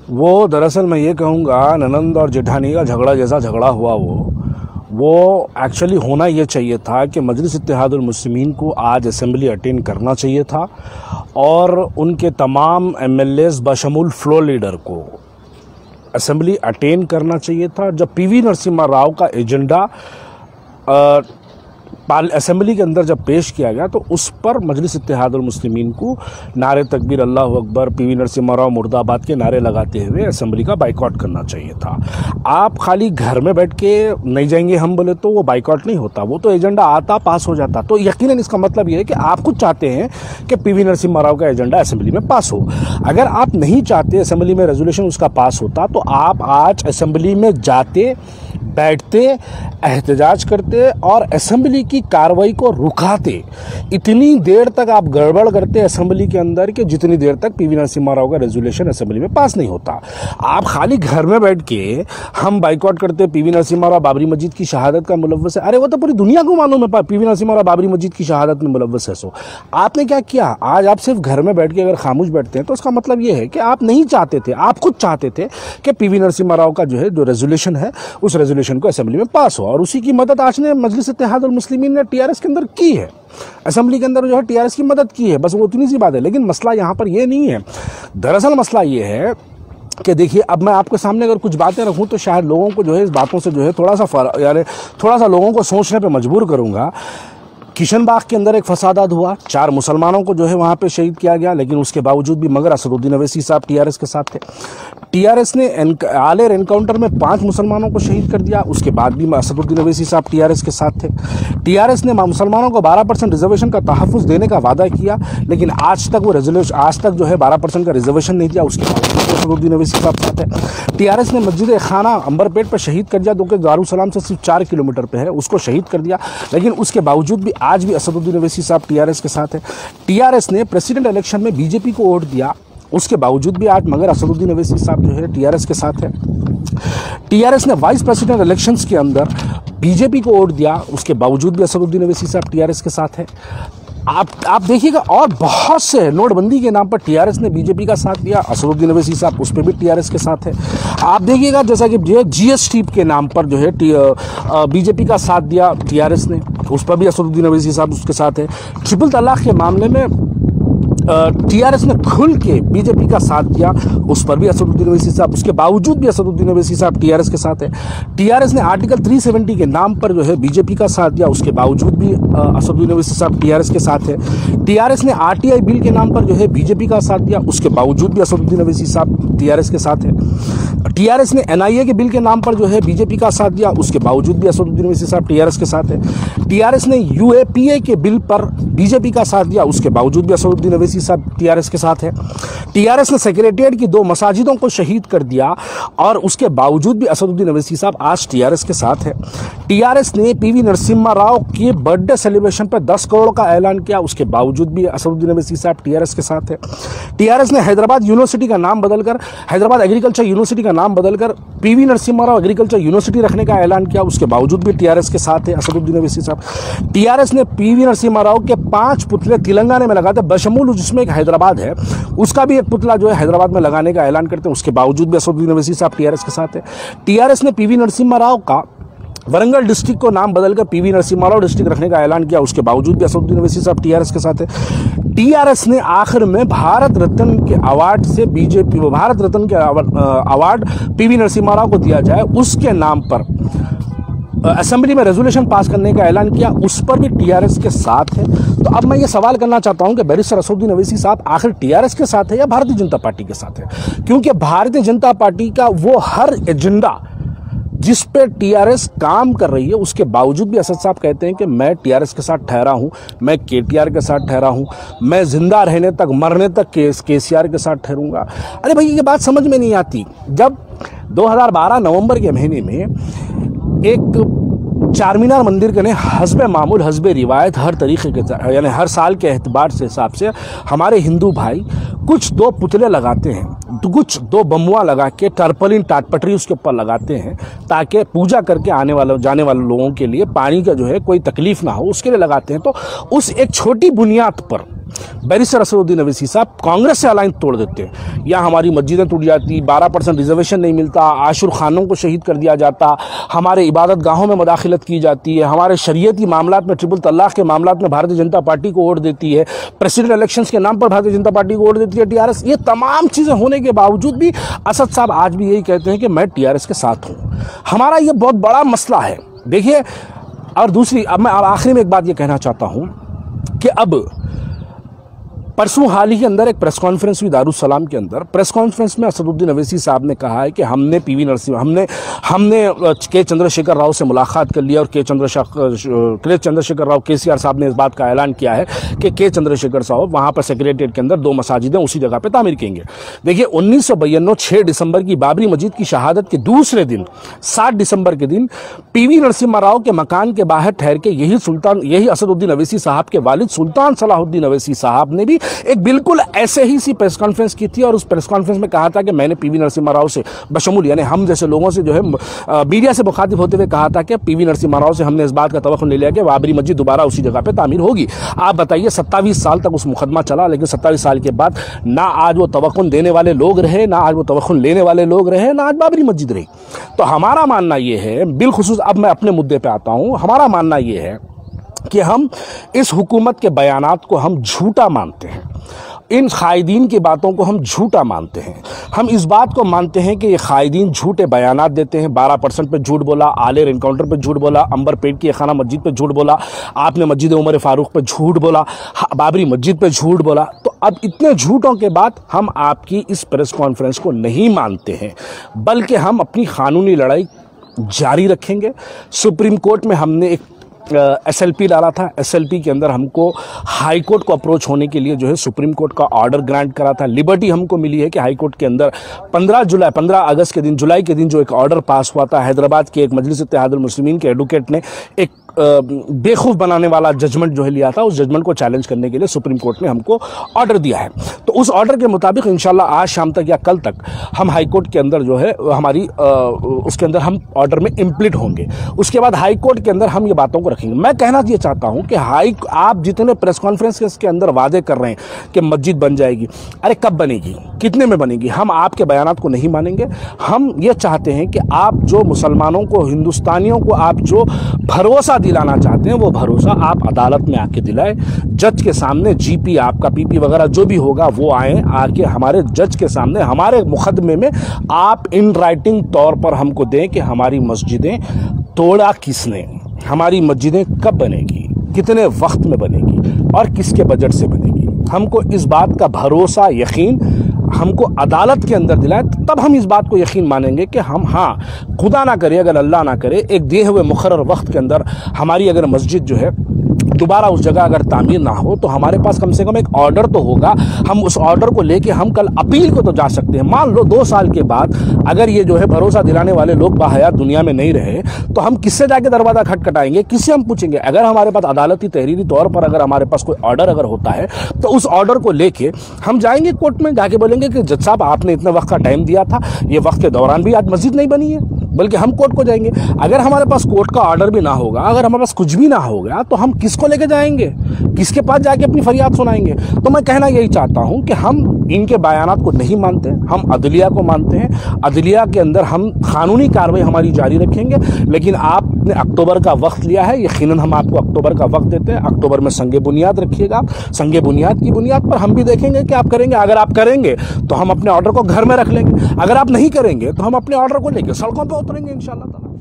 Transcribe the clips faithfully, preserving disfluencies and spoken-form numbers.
वो दरअसल मैं ये कहूँगा ननंद और जेठानी का झगड़ा जैसा झगड़ा हुआ वो वो एक्चुअली होना ये चाहिए था कि मजलिस इत्तेहादुल मुस्लिमीन को आज असेंबली अटेंड करना चाहिए था और उनके तमाम एम एल एज़ बशमूल फ्लोर लीडर को असेंबली अटेंड करना चाहिए था। जब पी वी नरसिम्हा राव का एजेंडा असेंबली के अंदर जब पेश किया गया तो उस पर मजलिस इत्तेहादुल मुस्लिमीन को नारे तकबीर, अल्लाह अकबर, पी वी नरसिम्हा राव मुर्दाबाद के नारे लगाते हुए असेंबली का बाइकआउट करना चाहिए था। आप खाली घर में बैठ के नहीं जाएंगे हम बोले तो वो बाइकआउट नहीं होता, वो तो एजेंडा आता पास हो जाता। तो यकीनन इसका मतलब ये है कि आप खुद चाहते हैं कि पी वी नरसिम्हा राव का एजेंडा असेंबली में पास हो। अगर आप नहीं चाहते असेंबली में रेजोल्यूशन उसका पास होता तो आप आज असेंबली में जाते, बैठते, एहतजाज करते और असेंबली की कार्रवाई को रुकाते। इतनी देर तक आप गड़बड़ करते असेंबली के अंदर कि जितनी देर तक पी वी नरसिम्हा राव का रेजोल्यूशन असेंबली में पास नहीं होता। आप खाली घर में बैठ के हम बाइकआउट करते, पी वी नरसिम्हा राव बाबरी मस्जिद की शहादत का मुलव्वस है। अरे वो तो पूरी दुनिया को मालूम है पी वी नरसिम्हा राव बाबरी मस्जिद की शहादत में मुलव्वस है। सो आपने क्या किया? आज आप सिर्फ घर में बैठ के अगर खामोश बैठते हैं तो उसका मतलब ये है कि आप नहीं चाहते थे, आप खुद चाहते थे कि पी वी नरसिम्हा राव का जो है जो रेजोल्यूशन है उस रेजोल्यूशन को असेंबली में पास हो। और उसी की मदद आज ने मजलिस इत्तेहादुल मुस्लिमीन ने टीआरएस के अंदर की है, असेंबली के अंदर जो है टीआरएस की मदद की है। बस वो उतनी सी बात है। लेकिन मसला यहाँ पर ये नहीं है। दरअसल मसला ये है कि देखिए, अब मैं आपके सामने अगर कुछ बातें रखूं तो शायद लोगों को जो है इस बातों से जो है थोड़ा सा यानी थोड़ा सा लोगों को सोचने पे मजबूर करूंगा। किशन बाग के अंदर एक फसादात हुआ, चार मुसलमानों को जो है वहाँ पे शहीद किया गया, लेकिन उसके बावजूद भी मगर असदुद्दीन अवैसी साहब टीआरएस के साथ थे। टीआरएस ने आलेर एनकाउंटर में पांच मुसलमानों को शहीद कर दिया, उसके बाद भी असदुद्दीन अवैसी साहब टीआरएस के साथ थे। टीआरएस ने मुसलमानों को बारह परसेंट रिजर्वेशन का तहफ़्फ़ुज़ देने का वादा किया, लेकिन आज तक वो रेजोल्यूशन आज तक जो है बारह परसेंट का रिजर्वेशन नहीं दिया, उसके बाद असदुद्दीन अवैसी साहब साथ है। टीआरएस ने मस्जिद खाना अंबरपेट पर शहीद कर दिया, जो कि दारुसलाम से सिर्फ चार किलोमीटर पे है, उसको शहीद कर दिया, लेकिन उसके बावजूद भी आज भी असदुद्दीन अवैसी साहब टीआरएस के साथ है। टीआरएस ने प्रेसिडेंट इलेक्शन में बीजेपी को वोट दिया, उसके बावजूद भी आज मगर असदुद्दीन अवैसी साहब जो है टीआरएस के साथ है। टीआरएस ने वाइस प्रेसिडेंट इलेक्शंस के अंदर बीजेपी को वोट दिया, उसके बावजूद भी असदुद्दीन अवैसी साहब टीआरएस के साथ है। आप आप देखिएगा, और बहुत से नोटबंदी के नाम पर टीआरएस ने बीजेपी का साथ दिया, असदुद्दीन अवैसी साहब उस पर भी टीआरएस के साथ है। आप देखिएगा जैसा कि जो है जीएसटी के नाम पर जो है बीजेपी का साथ दिया टीआरएस ने, उस पर भी असदुद्दीन अवैसी साहब उसके साथ है। ट्रिपल तलाक के मामले में टीआरएस ने खुल के बीजेपी का साथ दिया, उस पर भी असदुद्दीन अवैसी साहब, उसके बावजूद भी असदुद्दीन अवैसी साहब टीआरएस के साथ है। टीआरएस ने आर्टिकल तीन सौ सत्तर के नाम पर जो है बीजेपी का साथ दिया, उसके बावजूद भी असदुद्दीन अवैसी साहब टीआरएस के साथ है। टीआरएस ने आरटीआई बिल के नाम पर जो है बीजेपी का साथ दिया, उसके बावजूद भी असदुद्दीन अवैसी साहब टीआरएस के साथ है। टीआरएस ने एनआईए के बिल के नाम पर जो है बीजेपी का साथ दिया, उसके बावजूद भी असदुद्दीन अवैसी साहब टीआरएस के साथ है। टीआरएस ने यूएपीए के बिल पर बीजेपी का साथ दिया, उसके बावजूद भी असदुद्दीन अवैसी साहब टीआरएस के साथ है। टीआरएस ने सेक्रेटेरिएट की दो मसाजिदों को शहीद कर दिया और उसके बावजूद भी असदुद्दीन अवैसी साहब आज टीआरएस के साथ है। टीआरएस ने पीवी नरसिम्हा राव के बर्थडे सेलिब्रेशन पर दस करोड़ का ऐलान किया, उसके बावजूद भी असदुद्दीन अवैसी साहब टीआरएस के साथ है। टीआरएस ने हैदराबाद यूनिवर्सिटी का नाम बदलकर हैदराबाद एग्रीकल्चर यूनिवर्सिटी का नाम बदलकर PV Narasimha Rao agriculture university रखने का ऐलान किया, उसके बावजूद भी टीआरएस के साथ है असदुद्दीन अवैसी साहब। टीआरएस ने पीवी नरसिम्हा राव के पांच पुतले तेलंगाना में लगाते, बशमूल जिसमें एक हैदराबाद है, उसका भी एक पुतला जो है हैदराबाद में लगाने का ऐलान करते हैं, उसके बावजूद भी असदुद्दीन अवैसी साहब टीआरएस के साथ है। टीआरएस ने पीवी नरसिम्हा राव का वरंगल डिस्ट्रिक्ट को नाम बदलकर पीवी नरसिम्हा राव डिस्ट्रिक्ट रखने का ऐलान किया, उसके बावजूद भी असदुद्दीन अवैसी साहब टीआरएस के साथ है। टीआरएस ने आखिर में भारत रत्न के अवार्ड से बीजेपी भारत रत्न के अवार्ड पीवी नरसिम्हा राव को दिया जाए, उसके नाम पर असेंबली में रेजोल्यूशन पास करने का ऐलान किया, उस पर भी टीआरएस के साथ है। तो अब मैं ये सवाल करना चाहता हूं कि बैरिस्टर असदुद्दीन अवैसी साहब आखिर टीआरएस के साथ है या भारतीय जनता पार्टी के साथ है? क्योंकि भारतीय जनता पार्टी का वो हर एजेंडा जिस पे टीआरएस काम कर रही है, उसके बावजूद भी असद साहब कहते हैं कि मैं टीआरएस के साथ ठहरा हूं, मैं केटीआर के साथ ठहरा हूं, मैं जिंदा रहने तक मरने तक केसीआर के साथ ठहरूंगा। अरे भाई, ये बात समझ में नहीं आती। जब दो हज़ार बारह नवंबर के महीने में एक चारमीनार मंदिर के ने हस्बे मामूल हस्बे रिवायत हर तरीके के यानी हर साल के एतबार से हिसाब से हमारे हिंदू भाई कुछ दो पुतले लगाते हैं, तो कुछ दो बमुआ लगा के टर्पलिन टाटपटरी उसके ऊपर लगाते हैं ताकि पूजा करके आने वाले जाने वाले लोगों के लिए पानी का जो है कोई तकलीफ ना हो, उसके लिए लगाते हैं। तो उस एक छोटी बुनियाद पर बैरिस्टर असदुद्दीन अवैसी साहब कांग्रेस से अलायंस तोड़ देते हैं, या हमारी मस्जिदें टूट जाती, बारह परसेंट रिजर्वेशन नहीं मिलता, आशुर खानों को शहीद कर दिया जाता, हमारे इबादत गाहों में मुदाखिलत की जाती है, हमारे शरीयती मामलात में, ट्रिपल तलाक के मामलात में भारतीय जनता पार्टी को वोट देती है, प्रेसिडेंट इलेक्शंस के नाम पर भारतीय जनता पार्टी को वोट देती है टीआरएस। ये तमाम चीज़ें होने के बावजूद भी असद साहब आज भी यही कहते हैं कि मैं टीआरएस के साथ हूँ। हमारा ये बहुत बड़ा मसला है। देखिए, और दूसरी, अब मैं आखिरी में एक बात ये कहना चाहता हूँ कि अब परसों हाल ही के अंदर एक प्रेस कॉन्फ्रेंस हुई दारुसलाम के अंदर। प्रेस कॉन्फ्रेंस में असदुद्दीन अवैसी साहब ने कहा है कि हमने पीवी नरसिम्हा हमने हमने के चंद्रशेखर राव से मुलाकात कर लिया और के चंद्रशेखर के चंद्रशेखर राव केसीआर साहब ने इस बात का ऐलान किया है कि के चंद्रशेखर साहब वहाँ पर सेक्रेटरीट के अंदर दो मसाजिदें उसी जगह पर तामीर करेंगे। देखिए, उन्नीस सौ बयानवे छः दिसंबर की बाबरी मस्जिद की शहादत के दूसरे दिन सात दिसंबर के दिन पीवी नरसिम्हा राव के मकान के बाहर ठहर के यही सुल्तान यही असदुद्दीन अवैसी साहब के वालिद सुल्तान सलाहुद्दीन अवैसी साहब ने भी एक बिल्कुल ऐसे ही सी प्रेस कॉन्फ्रेंस की थी और उस प्रेस कॉन्फ्रेंस में कहा था कि मैंने पीवी नरसिम्हा राव से बशमूल यानी हम जैसे लोगों से जो है मीडिया से मुखातिब होते हुए कहा था कि पीवी नरसिम्हा राव से हमने इस बात का तवक्कुन ले लिया कि बाबरी मस्जिद दोबारा उसी जगह पे तामीर होगी। आप बताइए, सत्ताईस साल तक उस मुकदमा चला, लेकिन सत्ताईस साल के बाद ना आज वो तवक्कुन देने वाले लोग रहे, ना आज वो तवक्कुन लेने वाले लोग रहे, ना आज बाबरी मस्जिद रही। तो हमारा मानना ये है, बिलखुसूस अब मैं अपने मुद्दे पर आता हूँ, हमारा मानना ये है कि हम इस हुकूमत के बयानात को हम झूठा मानते हैं, इन कायदीन की बातों को हम झूठा मानते हैं। हम इस बात को मानते हैं कि ये कायदीन झूठे बयानात देते हैं। बारह परसेंट पे झूठ बोला, आलेर इनकाउंटर पे झूठ बोला, अंबर पेट की खाना मस्जिद पे झूठ बोला, आपने मस्जिद उमर फारूक पे झूठ बोला, बाबरी मस्जिद पे झूठ बोला। तो अब इतने झूठों के बाद हम आपकी इस प्रेस कॉन्फ्रेंस को नहीं मानते हैं, बल्कि हम अपनी कानूनी लड़ाई जारी रखेंगे। सुप्रीम कोर्ट में हमने एक एस एल पी डाला था। एस एल पी के अंदर हमको हाई कोर्ट को अप्रोच होने के लिए जो है सुप्रीम कोर्ट का ऑर्डर ग्रांट करा था। लिबर्टी हमको मिली है कि हाई कोर्ट के अंदर पंद्रह जुलाई पंद्रह अगस्त के दिन जुलाई के दिन जो एक ऑर्डर पास हुआ था, हैदराबाद के एक मजलिस इत्तेहादुल मुस्लिमीन के एडवोकेट ने एक बेखौफ बनाने वाला जजमेंट जो है लिया था, उस जजमेंट को चैलेंज करने के लिए सुप्रीम कोर्ट ने हमको ऑर्डर दिया है। तो उस ऑर्डर के मुताबिक इंशाल्लाह आज शाम तक या कल तक हम हाई कोर्ट के अंदर जो है हमारी आ, उसके अंदर हम ऑर्डर में इम्प्लीट होंगे। उसके बाद हाई कोर्ट के अंदर हम ये बातों को रखेंगे। मैं कहना ये चाहता हूँ कि हाई आप जितने प्रेस कॉन्फ्रेंस के अंदर वादे कर रहे हैं कि मस्जिद बन जाएगी, अरे कब बनेगी, कितने में बनेगी, हम आपके बयानात को नहीं मानेंगे। हम ये चाहते हैं कि आप जो मुसलमानों को, हिंदुस्तानियों को आप जो भरोसा दिलाना चाहते हैं, वो भरोसा आप अदालत में आके दिलाएं। जज के सामने जीपी, आपका पीपी वगैरह जो भी होगा वो आए, आके हमारे जज के सामने हमारे मुकदमे में आप इन राइटिंग तौर पर हमको दें कि हमारी मस्जिदें तोड़ा किसने, हमारी मस्जिदें कब बनेगी, कितने वक्त में बनेगी और किसके बजट से बनेगी। हमको इस बात का भरोसा, यकीन हमको अदालत के अंदर दिलाए, तब हम इस बात को यकीन मानेंगे कि हम, हाँ खुदा ना करे, अगर अल्लाह ना करे, एक दिए हुए मुकर्रर वक्त के अंदर हमारी अगर मस्जिद जो है दोबारा उस जगह अगर तामीर ना हो, तो हमारे पास कम से कम एक ऑर्डर तो होगा। हम उस ऑर्डर को लेके हम कल अपील को तो जा सकते हैं। मान लो दो साल के बाद अगर ये जो है भरोसा दिलाने वाले लोग बाहयात दुनिया में नहीं रहे, तो हम किससे जाके दरवाज़ा खटखटाएंगे, किससे हम पूछेंगे। अगर हमारे पास अदालती तहरीरी तौर पर अगर हमारे पास कोई ऑर्डर अगर होता है, तो उस ऑर्डर को लेके हम जाएंगे कोर्ट में, जाके बोलेंगे कि जज साहब आपने इतने वक्त का टाइम दिया था, ये वक्त के दौरान भी आज मस्जिद नहीं बनी है, बल्कि हम कोर्ट को जाएंगे। अगर हमारे पास कोर्ट का ऑर्डर भी ना होगा, अगर हमारे पास कुछ भी ना होगा, तो हम किसको लेके जाएंगे, किसके पास जाके अपनी फरियाद सुनाएंगे। तो मैं कहना यही चाहता हूं कि हम इनके बयानात को नहीं मानते, हम अदलिया को मानते हैं। अदलिया के अंदर हम कानूनी कार्रवाई हमारी जारी रखेंगे। लेकिन आपने अक्टूबर का वक्त लिया है, यकीनन हम आपको अक्टूबर का वक्त देते हैं। अक्टूबर में संगे बुनियाद रखिएगा, संगे बुनियाद की बुनियाद पर हम भी देखेंगे कि आप करेंगे। अगर आप करेंगे तो हम अपने ऑर्डर को घर में रख लेंगे, अगर आप नहीं करेंगे तो हम अपने ऑर्डर को लेकर सड़कों पर उतरेंगे इंशाअल्लाह ताला।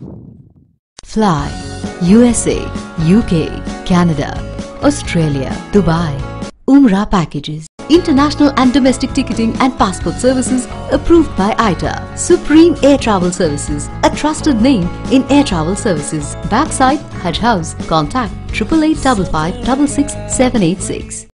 Fly U S A, U K, Canada, Australia, Dubai. Umrah packages, international and domestic ticketing and passport services approved by I T A. Supreme Air Travel Services, a trusted name in air travel services. Backside Hajj House. Contact triple eight five five six six seven eight six.